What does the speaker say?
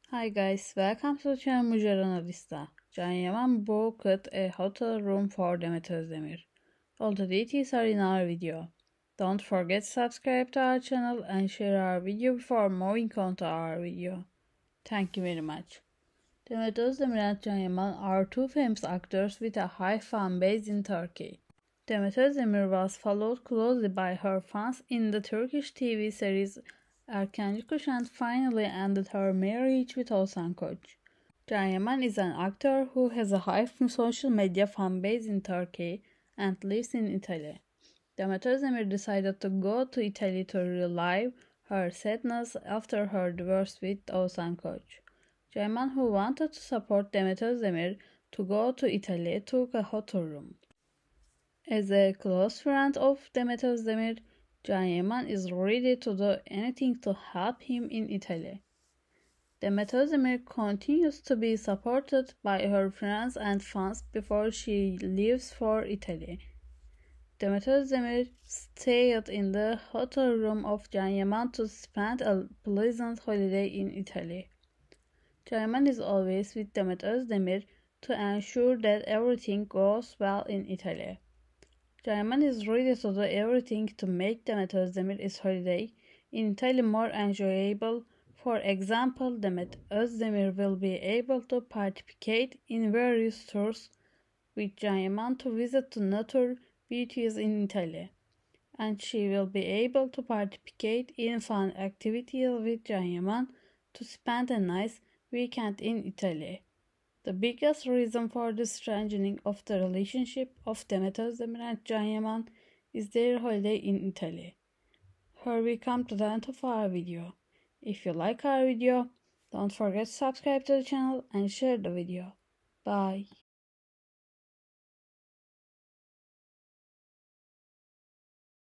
Hi guys, welcome to channel Mujer Analista. Can Yaman booked a hotel room for Demet Özdemir. All the details are in our video. Don't forget to subscribe to our channel and share our video before moving on to our video. Thank you very much. Demet Özdemir and Can Yaman are two famous actors with a high fan base in Turkey. Demet Özdemir was followed closely by her fans in the Turkish TV series Erkenci Kuş and finally ended her marriage with Oğuzhan Koç. Can Yaman is an actor who has a high social media fan base in Turkey and lives in Italy. Demet Özdemir decided to go to Italy to relive her sadness after her divorce with Oğuzhan Koç. Can Yaman, who wanted to support Demet Özdemir to go to Italy, took a hotel room. As a close friend of Demet Özdemir, Can Yaman is ready to do anything to help him in Italy. Demet Özdemir continues to be supported by her friends and fans before she leaves for Italy. Demet Özdemir stayed in the hotel room of Can Yaman to spend a pleasant holiday in Italy. Can Yaman is always with Demet Özdemir to ensure that everything goes well in Italy. Can Yaman is ready to do everything to make Demet Özdemir's holiday in Italy more enjoyable. For example, Demet Özdemir will be able to participate in various tours with Can Yaman to visit the natural beauties in Italy, and she will be able to participate in fun activities with Can Yaman to spend a nice weekend in Italy. The biggest reason for the strengthening of the relationship of Demet Özdemir and Can Yaman is their holiday in Italy. Here we come to the end of our video. If you like our video, don't forget to subscribe to the channel and share the video. Bye.